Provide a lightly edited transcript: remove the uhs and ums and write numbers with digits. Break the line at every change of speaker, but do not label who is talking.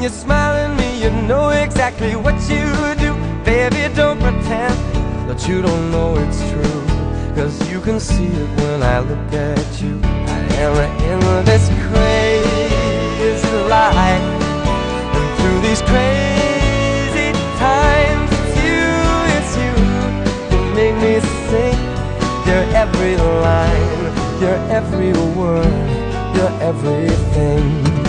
you smile at me, you know exactly what you do. Baby, don't pretend that you don't know it's true, 'cause you can see it when I look at you. I am in this crazy life, and through these crazy times, it's you who make me sing. You're every line, you're every word, you're everything.